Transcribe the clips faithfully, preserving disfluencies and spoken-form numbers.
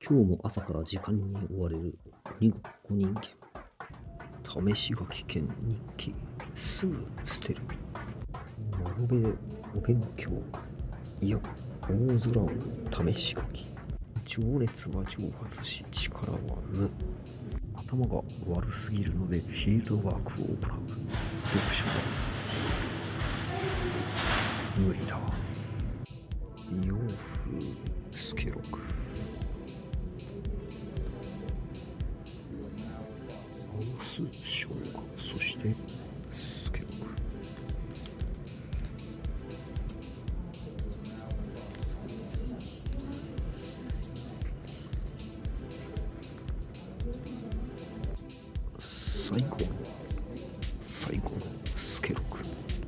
今日も朝から時間に追われる鬼ごっこ人間。試し書き兼日記、すぐ捨てる。窓辺お勉強、いや、大空を試し書き。情熱は蒸発し、力は無。頭が悪すぎるのでフィールドワークを行う。読書だ。無理だわ。洋風スケロク。青酢生姜、そしてスケロク。最後の最後のスケロク。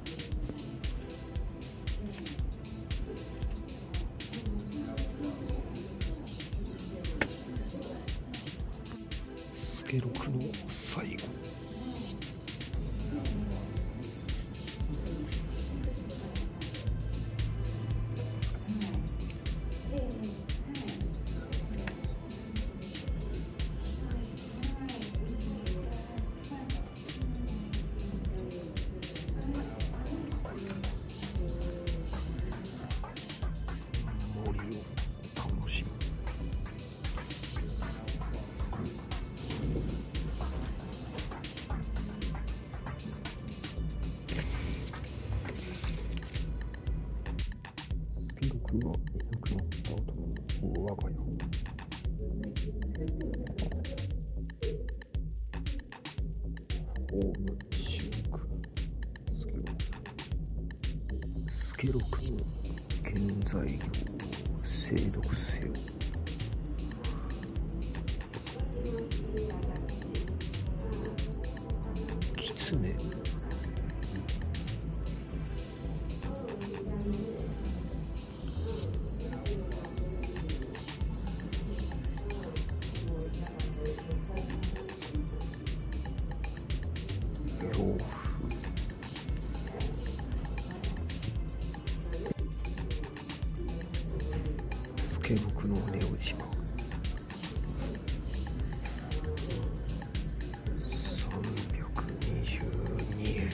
スケロクの最後。森を楽しむ。スケロクがいなくなった後の我が家。ホームシンク。スケロク。スケロクの原材料を精読せよ。キツネ。洋風。スケロクの値打ちはさんびゃくにじゅうにえん。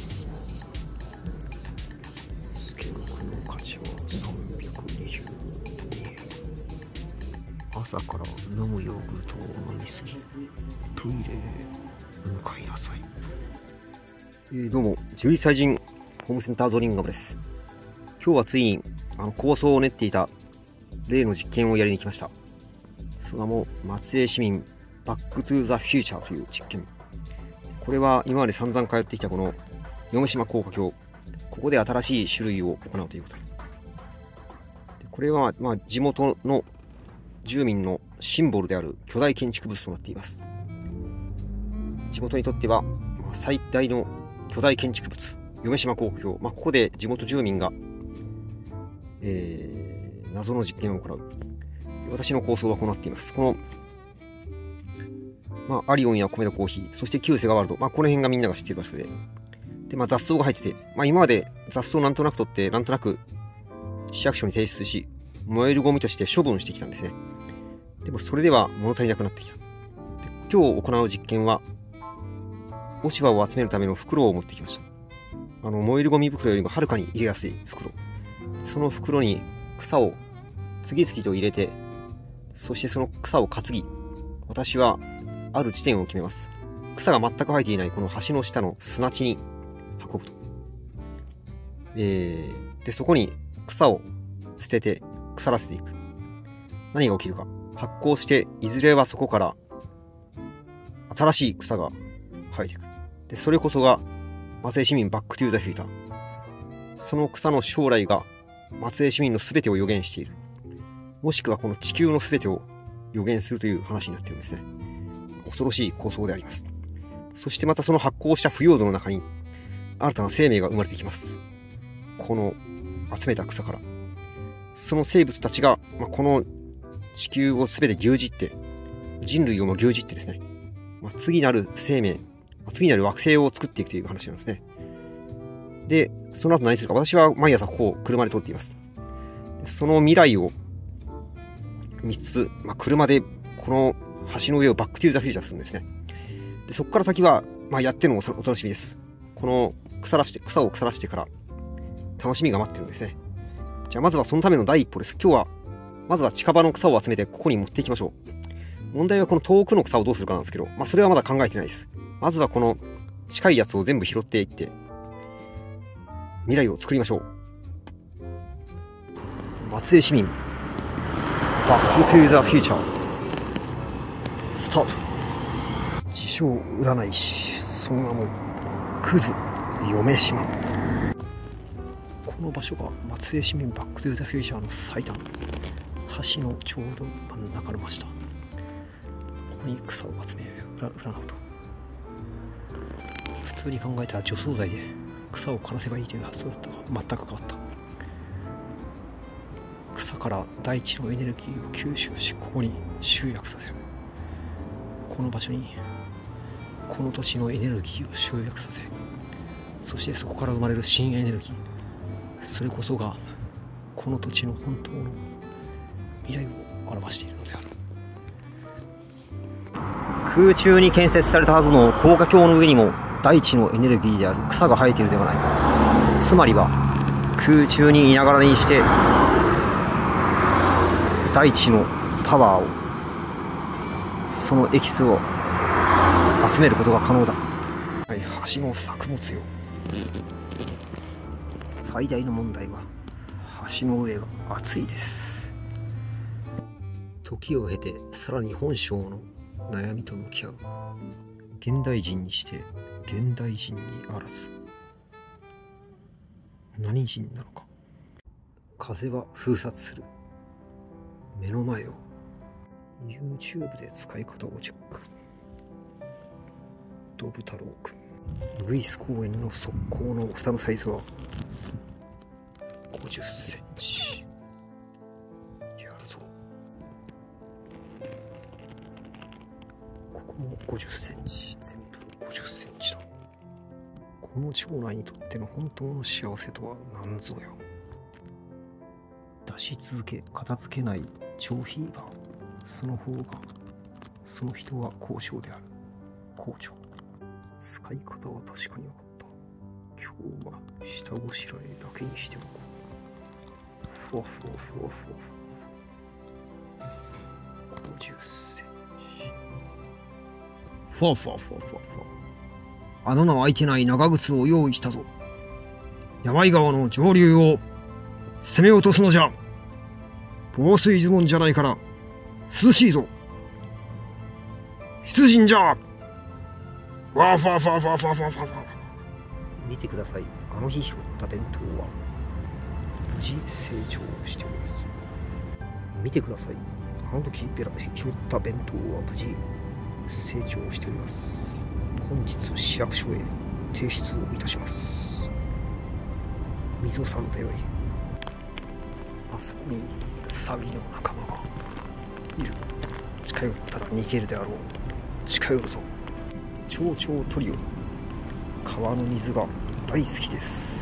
スケロクの価値はさんびゃくにじゅうにえん。朝から飲むヨーグルトを飲みすぎ、トイレへ向かいなさい。えー、どうも、じゅういっさい人ホームセンターゾリンガムです。今日はついにあの構想を練っていた例の実験をやりに来ました。その名も松江市民バックトゥーザフューチャーという実験。これは今まで散々通ってきたこの嫁島高架橋、ここで新しい種類を行うということ。これはまあ地元の住民のシンボルである巨大建築物となっています。地元にとっては最大の巨大建築物、嫁島高架橋、まあ、ここで地元住民が、えー、謎の実験を行う。私の構想はこうなっています。この、まあ、アリオンやコメダコーヒー、そして旧セガワールド、まあ、この辺がみんなが知っている場所で、で、まあ、雑草が入ってて、まあ、今まで雑草をなんとなく取って、なんとなく市役所に提出し、燃えるゴミとして処分してきたんですね。でも、それでは物足りなくなってきた。で、今日行う実験は、落ち葉を集めるための袋を持ってきました。あの、燃えるゴミ袋よりもはるかに入れやすい袋。その袋に草を次々と入れて、そしてその草を担ぎ、私はある地点を決めます。草が全く生えていないこの橋の下の砂地に運ぶと。えー、で、そこに草を捨てて腐らせていく。何が起きるか。発酵して、いずれはそこから新しい草が生えていく。で、それこそが松江市民バックトゥーザフューチャー。その草の将来が松江市民の全てを予言している。もしくはこの地球の全てを予言するという話になっているんですね。恐ろしい構想であります。そしてまたその発酵した腐葉土の中に新たな生命が生まれてきます。この集めた草から。その生物たちが、まあ、この地球を全て牛耳って、人類をも牛耳ってですね、まあ、次なる生命、次なる惑星を作っていくという話なんですね。で、その後何するか、私は毎朝ここを車で通っています。その未来を見つつ、まあ、車でこの橋の上をバックトゥーザフューチャーするんですね。で、そこから先は、まあ、やってるのもお楽しみです。この腐らして、草を腐らしてから楽しみが待ってるんですね。じゃあまずはそのための第一歩です。今日は、まずは近場の草を集めてここに持っていきましょう。問題はこの遠くの草をどうするかなんですけど、まあそれはまだ考えてないです。まずはこの近いやつを全部拾っていって、未来を作りましょう。松江市民、バックトゥーザフューチャー、スタート。自称占い師、その名も、クズ嫁島。この場所が松江市民バックトゥーザフューチャーの最短。橋のちょうど真ん中の真下。ここに草を集め、占うと。普通に考えたら除草剤で草を枯らせばいいという発想だったが、全く変わった。草から大地のエネルギーを吸収し、ここに集約させる。この場所にこの土地のエネルギーを集約させ、そしてそこから生まれる新エネルギー、それこそがこの土地の本当の未来を表しているのである。空中に建設されたはずの高架橋の上にも大地のエネルギーである草が生えているではないか。つまりは空中にいながらにして大地のパワーを、そのエキスを集めることが可能だ。はい、橋の作物よ。最大の問題は橋の上が熱いです。時を経てさらに本性の悩みと向き合う。現代人にして現代人にあらず。何人なのか。風は封殺する。目の前を YouTube で使い方をチェック。ドブ太郎くん。ルイス公園の側溝の蓋のサイズはごじゅっセンチ。やるぞ。ここもごじゅっセンチ。全部ごじゅっセンチだ。この町内にとっての本当の幸せとは何ぞや。出し続け片付けない超フィーバー。その方がその人は高尚である。校長。使い方は確かに分かった。今日は下ごしらえだけにしておこう。ふわふわふわふわふわ。ごじゅっセンチ。ふわふわふわふわふわ。穴の開いてない長靴を用意したぞ。山井川の上流を攻め落とすのじゃ。防水ズボンじゃないから涼しいぞ。出陣じゃ。わーわーわーわーわーわーわーわー。見てください。あの日拾った弁当は無事成長しております。見てください。あの時ベラ拾った弁当は無事成長しております。本日市役所へ提出をいたします。溝さんだより。あそこにサギの仲間がいる。近寄ったら逃げるであろう。近寄るぞ。蝶々トリオ。川の水が大好きです。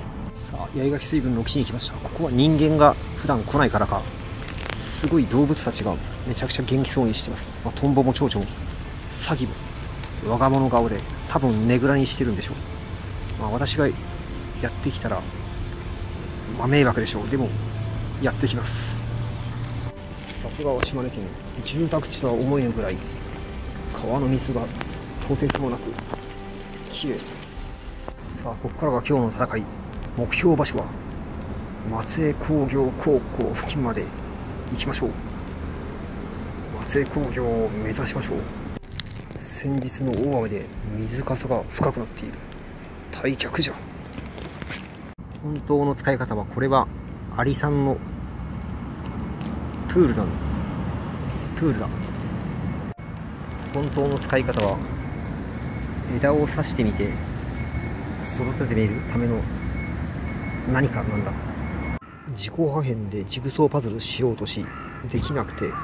さあ、八重垣水軍の基地に来ました。ここは人間が普段来ないからか、すごい動物たちがめちゃくちゃ元気そうにしてます。まあ、トンボも蝶々もサギも我が物顔で多分ねぐらにしてるんでしょう。まあ、私がやってきたら、まあ、迷惑でしょう。でもやってきます。さすがは島根県、住宅地とは思えぬぐらい川の水がとてつもなくきれい。さあ、ここからが今日の戦い。目標場所は松江工業高校付近まで行きましょう。松江工業を目指しましょう。先日の大雨で水かさが深くなっている。退却じゃ。本当の使い方は、これはアリさんのプールだ。プールだ。本当の使い方は、枝を刺してみて育ててみるための何かなんだ。自己破片でジグソーパズルしようとしできなくて、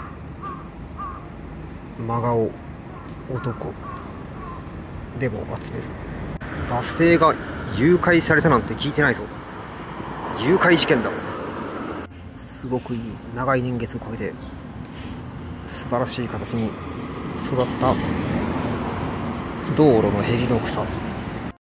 真顔男でも集める。バス停が誘拐されたなんて聞いてないぞ。誘拐事件だ。すごくいい長い年月をかけてさ素晴らしい形に育った道路のへりの草